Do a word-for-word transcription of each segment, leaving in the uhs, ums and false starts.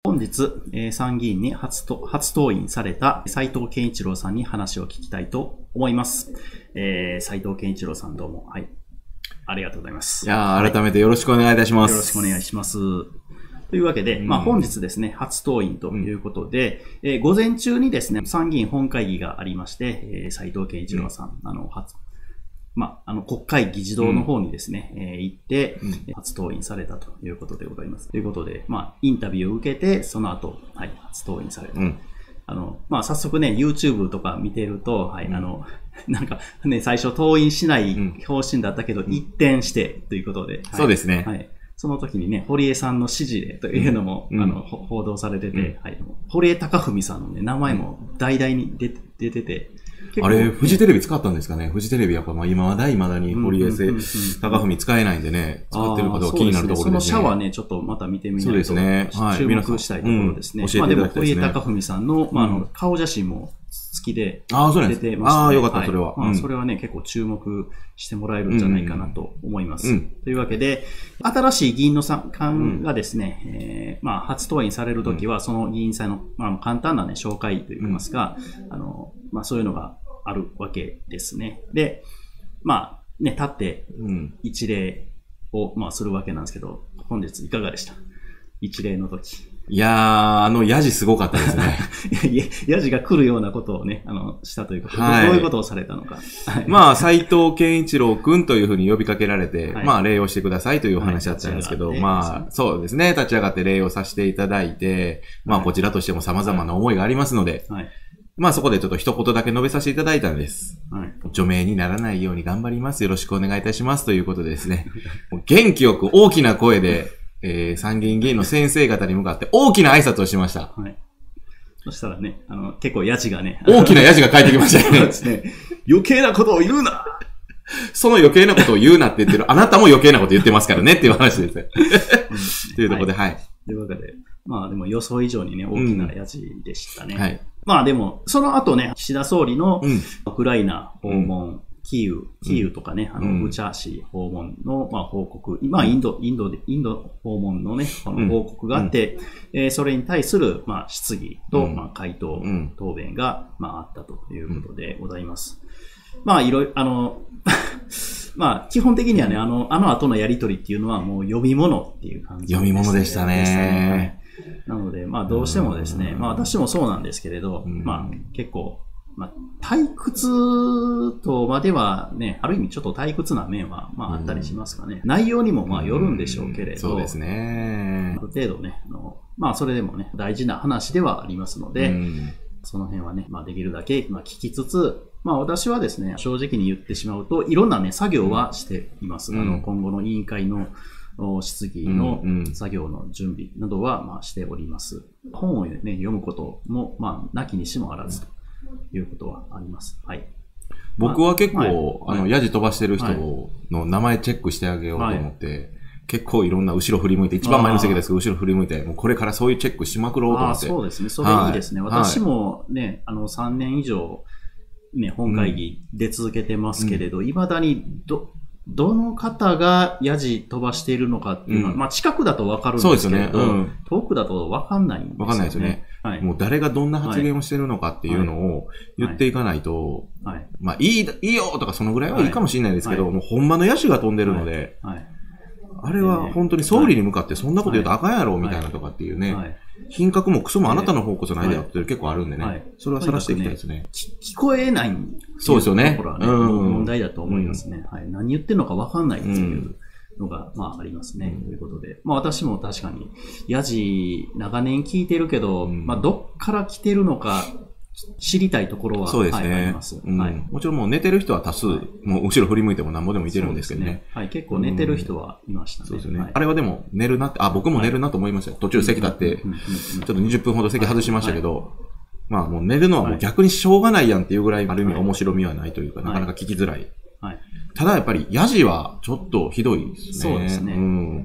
本日、えー、参議院に初と初登院された斉藤健一郎さんに話を聞きたいと思います。えー、斉藤健一郎さんどうも、はい。ありがとうございます。 いやー、改めてよろしくお願いいたします。 よろしくお願いします。というわけで、まあ本日ですね、初登院ということで、うん、えー、午前中にですね、参議院本会議がありまして、えー、斉藤健一郎さん、うん、あの、初、まあ、あの、国会議事堂の方にですね、うん、えー、行って、うん、初登院されたということでございます。ということで、まあ、インタビューを受けて、その後、はい、初登院された。うん、あの、まあ、早速ね、YouTube とか見てると、はい、うん、あの、なんかね、最初登院しない方針だったけど、うん、一転してということで。はい、 そうですね。 はい。その時にね、堀江さんの指示でというのも、うん、あの、報道されてて、うん、はい、堀江貴文さんのね、名前も大々に出て、出てて、 あれ、フジテレビ使ったんですかね。フジテレビやっぱまあ今まだ未だに堀江貴文使えないんでね、使ってるかどうか気になるところですね。 そのシャワーね、ちょっとまた見てみないと。 そうですね。 はい。注目したいところですね。まあでも堀江貴文さんの、まああの、顔写真も好きで出てました。 ああ、よかった、それは。 まあそれはね、結構注目してもらえるんじゃないかなと思います。というわけで、新しい議員の参観がですね、まあ初登院されるときは、その議員さんの、まあ簡単なね、紹介といいますか、あの、まあそういうのがあるわけですね。で、まあ、ね、立って一礼を、まあ、するわけなんですけど、本日いかがでした？一礼の時。 いやー、あの、ヤジすごかったですね。 いや、ヤジが来るようなことをね、あの、したということで、はい、どういうことをされたのか。 はい、まあ、斉藤健一郎くんというふうに呼びかけられて、はい、まあ、礼をしてくださいというお話だったんですけど、はい、まあ、そうですね、立ち上がって礼をさせていただいて、まあ、こちらとしても様々な思いがありますので、はいはい、まあそこでちょっと一言だけ述べさせていただいたんです。はい、除名にならないように頑張ります。よろしくお願いいたします。ということでですね。元気よく大きな声で、えー、参議院議員の先生方に向かって大きな挨拶をしました。はい、 そしたらね、あの、結構ヤジがね。 大きなヤジが返ってきましたね。そうですね。余計なことを言うなその余計なことを言うなって言ってる。あなたも余計なこと言ってますからねっていう話ですね。というところで、はい。はい、 というわけで、まあでも予想以上にね、大きなヤジでしたね。うん、はい。まあでも、その後ね、岸田総理のウクライナ訪問、うん、キーウ、キーウとかね、あの、ブチャ市訪問の、まあ、報告、まあ、インド、インドで、インド訪問のね、この報告があって、うん、えー、それに対する、まあ、質疑と、うん、まあ、回答、うん、答弁が、まあ、あったということでございます。うん、まあ、いろいろ、あの、まあ、基本的にはね、あの、あの後のやりとりっていうのはもう読み物っていう感じで、 ね。読み物でしたね。 なので、まあどうしてもですね、まあ私もそうなんですけれど、まあ結構、まあ退屈とまではね、ある意味ちょっと退屈な面はまああったりしますかね。内容にもまあよるんでしょうけれど、 そうですね。 ある程度ね、あのまあそれでもね、大事な話ではありますので、その辺はね、まあできるだけまあ聞きつつ、まあ私はですね、正直に言ってしまうと、いろんなね、作業はしています。あの今後の委員会の質疑の作業の準備などはまあしております。本を、ね、読むこともまあなきにしもあらずということはあります。はい。 僕は結構、まあはい、あの、ヤジ飛ばしてる人の名前チェックしてあげようと思って、はい、結構いろんな後ろ振り向いて、一番前の席ですけど、後ろ振り向いて、もうこれからそういうチェックしまくろうと思って。 あそうですね。それいいですね。はい、私もね、あのさんねん以上、ね、本会議出続けてますけれど、いま、うん、だにど、どの方がヤジ飛ばしているのかっていうのは、うん、まあ近くだとわかるんですけど、ねうん、遠くだとわかんないんですよね。 わかんないですよね。はい、もう誰がどんな発言をしてるのかっていうのを言っていかないと、はいはい、まあいい、いいよとかそのぐらいはいいかもしれないですけど、はい、もうほんまのヤジが飛んでるので、はいはい、あれは本当に総理に向かってそんなこと言うとあかんやろみたいなとかっていうね、はいはい、品格もクソもあなたの方こそないだよって結構あるんでね、はい、それは晒していきたいですね。 ね聞こえないそうですよね。 ところはね、うん、問題だと思いますね。はい、何言ってるのかわかんないっていうのが、まあありますね。うん、ということで。まあ私も確かに、ヤジ長年聞いてるけど、うん、まあどっから来てるのか知りたいところは、 そうですね。 はい、あります、 うんはい。 もちろんもう寝てる人は多数、はい、もう後ろ振り向いてもなんぼでもいてるんですけどね。 ねはい、結構寝てる人はいましたね。 そうですね、 はい。 あれはでも寝るなって、あ、僕も寝るなと思いましたよ。途中席立って、ちょっとにじゅっぷんほど席外しましたけど、はいはいまあもう寝るのはもう逆にしょうがないやんっていうぐらいある意味面白みはないというか、はい、なかなか聞きづらい。はい。ただやっぱりヤジはちょっとひどいですね。 そうですね。うん、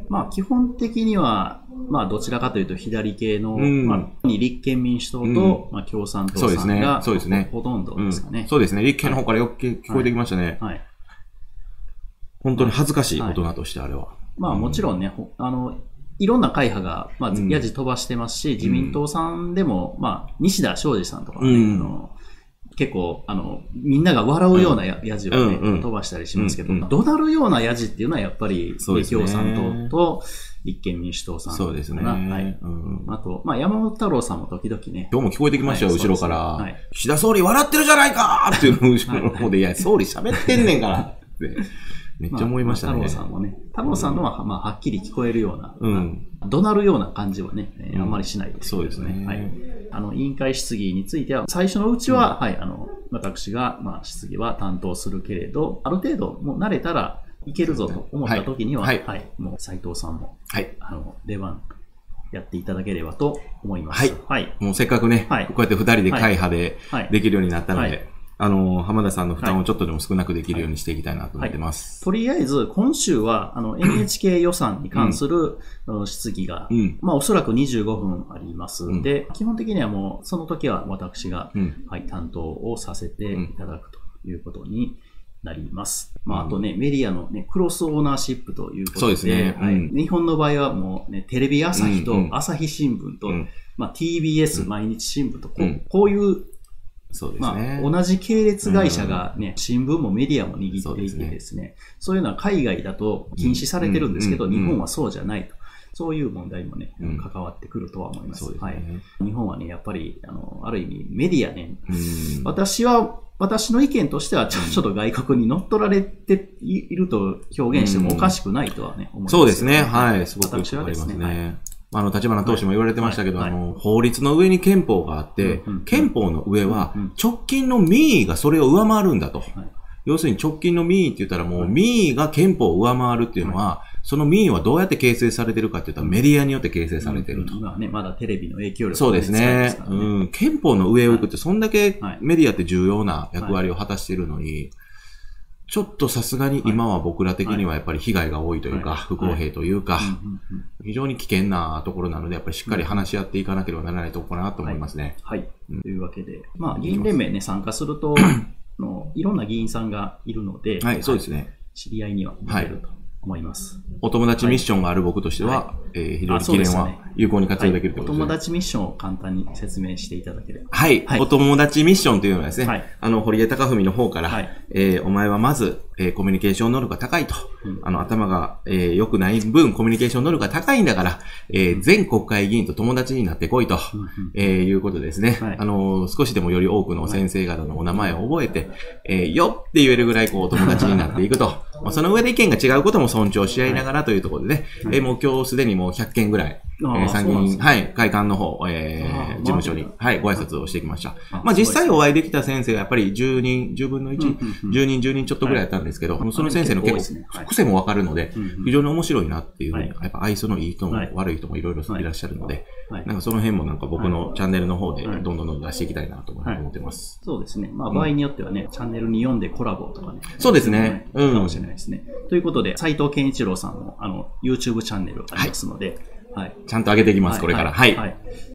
まあ基本的には、まあどちらかというと左系の、うん、まあ立憲民主党と、うん、まあ共産党さんが、そうですね。ほとんどですかね、 うん。そうですね。立憲の方からよく聞こえてきましたね。はい。はい、本当に恥ずかしい大人としてあれは。 まあもちろんね、あの、 いろんな会派が、まあ、やじ飛ばしてますし、うん、自民党さんでも、まあ、西田昌司さんとかね、うん、あの結構、あの、みんなが笑うようなやじをね、うんうん、飛ばしたりしますけど、うんうん、怒鳴るようなやじっていうのはやっぱり、共産党と立憲民主党さん。 そうですね。 はい。うん、あと、まあ、山本太郎さんも時々ね。 今日も聞こえてきましたよ、はい、後ろから、はい。岸田総理笑ってるじゃないかっていうのを後ろの方で、いや、総理喋ってんねんからって。めっちゃ思いましたね。 まあ、太郎さんもね、太郎さんのは、まあ、はっきり聞こえるような、うん、怒鳴るような感じはね、あんまりしないですけどね。そうですね。はい。あの、委員会質疑については、最初のうちは、うん、はい、あの、私が、まあ、質疑は担当するけれど、ある程度、もう慣れたらいけるぞと思った時には、はい、はいはい、もう斉藤さんも、はい、あの、出番やっていただければと思います。 はい。はい、もうせっかくね、はい、こうやって二人で会派でできるようになったので、はいはいあの、浜田さんの負担をちょっとでも少なくできるようにしていきたいなと思ってます。 はいはい、とりあえず、今週は、あの、エヌエイチケー 予算に関する、うん、質疑が、うん、まあ、おそらくにじゅうごふんあります。うん、で、基本的にはもう、その時は私が、うん、はい、担当をさせていただくということになります。うん、まあ、あとね、メディアのね、クロスオーナーシップということで、そうですね。はい、うん、日本の場合はもうね、テレビ朝日と朝日新聞と、うん、まあ、ティービーエス 毎日新聞とこう、うん、こういうそうですね。 まあ、同じ系列会社がね、うん、新聞もメディアも握っていてですね、そういうのは海外だと禁止されてるんですけど、うんうんうん、日本はそうじゃないと。そういう問題もね、うん、関わってくるとは思います。そうですね。はい。日本はね、やっぱり、あの、ある意味メディアね、うん、私は、私の意見としてはちょ、ちょっと外国に乗っ取られていると表現してもおかしくないとはね、 うん、思います、ね。そうですね。はい。すごくわかりますね。はいあの、立花党首も言われてましたけど、はいはい、あの、法律の上に憲法があって、うんうん、憲法の上は、直近の民意がそれを上回るんだと。はい、要するに直近の民意って言ったらもう、民意が憲法を上回るっていうのは、はい、その民意はどうやって形成されてるかって言ったら、メディアによって形成されてると。 今はね、まだテレビの影響力が、ね、 そうですね。うん。憲法の上を行くって、そんだけメディアって重要な役割を果たしているのに、はいちょっとさすがに今は僕ら的にはやっぱり被害が多いというか、不公平というか、非常に危険なところなので、やっぱりしっかり話し合っていかなければならないところかなと思いますね。 はい。はいうん、というわけで、まあ、議員連盟ね、参加するとの、いろんな議員さんがいるので、 はい、そうですね。 知り合いにはなれると思います。 お友達ミッションがある僕としては、はいえー、非常に記念は有効に活用できるということで、 はい、お友達ミッションを簡単に説明していただければ。 はい。はい、お友達ミッションというのはですね、はい、あの、堀江貴文の方から、はいえー、お前はまず、えー、コミュニケーション能力が高いと。うん、あの、頭が、えー、良くない分、コミュニケーション能力が高いんだから、えー、全国会議員と友達になってこいと、うんえー、いうことですね。はい、あの、少しでもより多くの先生方のお名前を覚えて、えー、よって言えるぐらい、こう、友達になっていくと。まあ、その上で意見が違うことも尊重し合いながらというところでね、はい、えー、もう今日すでにもうひゃっけんぐらい、えー、参議院、はい、会館の方、えー、事務所に、はい、ご挨拶をしてきました。まあ、実際お会いできた先生がやっぱりじゅうにん、じゅうぶんのいち、じゅうにん、じゅうにんちょっとぐらいやったんですけど、はい、その先生の結構、癖もわかるので、非常に面白いなっていうふうに、やっぱ愛想のいい人も悪い人もいろいろいらっしゃるので、なんかその辺もなんか僕のチャンネルの方でどんどんどんどん出していきたいなと思ってます。 そうですね。まあ、場合によってはね、チャンネルに読んでコラボとかね。 そうですね。 うん。かもしれないですね。ということで、斉藤健一郎さんの、あの、YouTube チャンネルありますので、はい。 ちゃんと上げていきます、これから。はい。はい